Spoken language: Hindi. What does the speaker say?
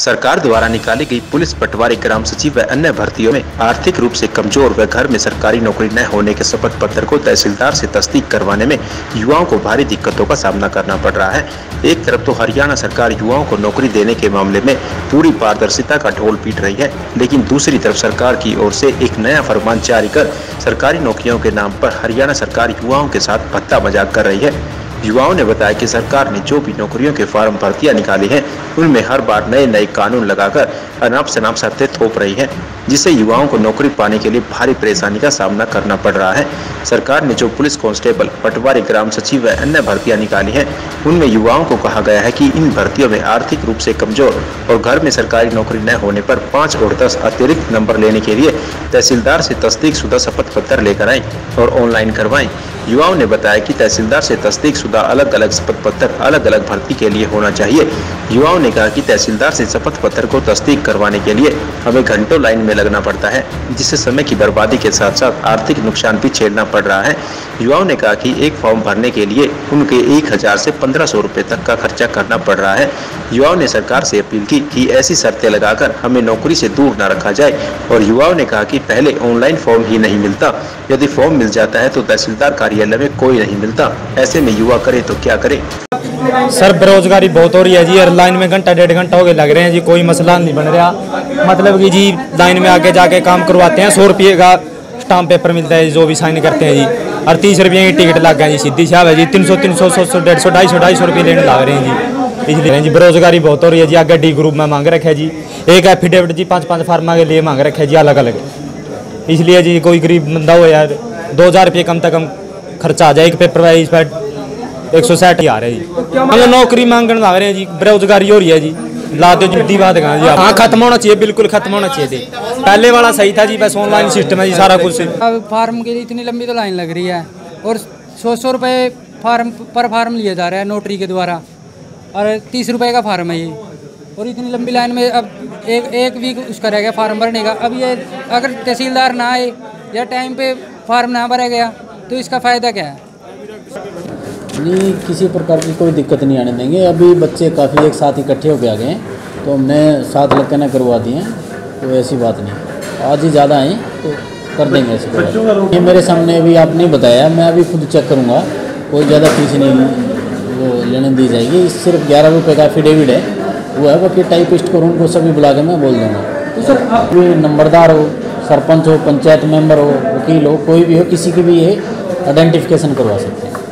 सरकार द्वारा निकाली गई पुलिस पटवारी, ग्राम सचिव व अन्य भर्तियों में आर्थिक रूप से कमजोर व घर में सरकारी नौकरी न होने के शपथ पत्र को तहसीलदार से तस्दीक करवाने में युवाओं को भारी दिक्कतों का सामना करना पड़ रहा है। एक तरफ तो हरियाणा सरकार युवाओं को नौकरी देने के मामले में पूरी पारदर्शिता का ढोल पीट रही है, लेकिन दूसरी तरफ सरकार की ओर से एक नया फरमान जारी कर सरकारी नौकरियों के नाम पर हरियाणा सरकार युवाओं के साथ भत्ता मजाक कर रही है। युवाओं ने बताया कि सरकार ने जो भी नौकरियों के फॉर्म भर्तियां निकाली हैं, उनमें हर बार नए कानून लगाकर अनाप शनाप शर्तें थोप रही है, जिससे युवाओं को नौकरी पाने के लिए भारी परेशानी का सामना करना पड़ रहा है। सरकार ने जो पुलिस कांस्टेबल, पटवारी, ग्राम सचिव व अन्य भर्तियां निकाली हैं, उनमें युवाओं को कहा गया है कि इन भर्तियों में आर्थिक रूप से कमजोर और घर में सरकारी नौकरी न होने पर 5 और 10 अतिरिक्त नंबर लेने के लिए तहसीलदार से तस्दीक शुदा शपथ पत्र लेकर आएं और ऑनलाइन करवाएं। युवाओं ने बताया कि तहसीलदार से तस्दीक शुदा अलग अलग शपथ पत्र अलग अलग भर्ती के लिए होना चाहिए। युवाओं ने कहा कि तहसीलदार से शपथ पत्र को तस्दीक करवाने के लिए हमें घंटों लाइन में लगना पड़ता है, जिससे समय की बर्बादी के साथ साथ आर्थिक नुकसान भी झेलना पड़ रहा है। युवाओं ने कहा कि एक फॉर्म भरने के लिए उनके 1000 से 1500 रुपए तक का खर्चा करना पड़ रहा है। युवाओं ने सरकार से अपील की कि ऐसी शर्तें लगाकर हमें नौकरी से दूर न रखा जाए और युवाओं ने कहा कि पहले ऑनलाइन फॉर्म ही नहीं मिलता, यदि फॉर्म मिल जाता है तो तहसीलदार कार्यालय में कोई नहीं मिलता। ऐसे में युवा करे तो क्या करे। सर बेरोजगारी बहुत हो रही है जी, और लाइन में घंटा 1.5 घंटा हो गए लग रहे हैं जी, कोई मसला नहीं बन रहा। मतलब कि जी लाइन में आके जाके काम करवाते हैं, 100 रुपये का स्टाम्प पेपर मिलता है जो भी साइन करते हैं जी, और 30 रुपये की टिकट लग गया जी, सीधी साहब है जी। 300 300 100 150 250 रुपये लेने लग रहे हैं जी, इसलिए जी बेरोजगारी बहुत हो रही है जी। आगे डी ग्रुप में मांग रखे है जी, एक एफिडेविट जी 5-5 फार्मा के लिए मांग रखे है जी अलग अलग। इसलिए जी कोई गरीब बंदा हो यार 2000 रुपये कम से कम खर्चा आ जाए एक पेपर वाइज पर 160 आ रहे जी। हम नौकरी मांगने लग रहे हैं जी, बेरोजगारी हो रही है जी। ला दो जी बात कहाँ जी, हाँ खत्म होना चाहिए, बिल्कुल खत्म होना चाहिए थी। पहले वाला सही था जी, बस ऑनलाइन सिस्टम है जी सारा कुछ। अब फार्म के लिए इतनी लंबी तो लाइन लग रही है और 100 रुपये फार्म पर फार्म लिया जा रहा है नोटरी के द्वारा, और 30 रुपये का फार्म है ये, और इतनी लंबी लाइन में अब एक वीक उसका रह गया फार्म भरने का। अब ये अगर तहसीलदार ना आए या टाइम पे फार्म ना भरा गया तो इसका फ़ायदा क्या है? नहीं, किसी प्रकार की कोई दिक्कत नहीं आने देंगे। अभी बच्चे काफ़ी एक साथ इकट्ठे होकर आ गए हैं, तो हमने साथ लग ना करवा दिए हैं, तो ऐसी बात नहीं। आज ही ज़्यादा आए तो कर देंगे ऐसे बात। ये मेरे सामने अभी आप नहीं बताया, मैं अभी खुद चेक करूँगा, कोई ज़्यादा फीस नहीं वो लेने दी जाएगी। सिर्फ 11 रुपये का एफिडेविट है वो है, बाकी टाइपिस्ट को उनको सभी बुला के मैं बोल दूँगा। तो सर कोई नंबरदार हो, सरपंच हो, पंचायत मेंबर हो, वकील हो, कोई भी हो, किसी की भी ये आइडेंटिफिकेशन करवा सकते हैं।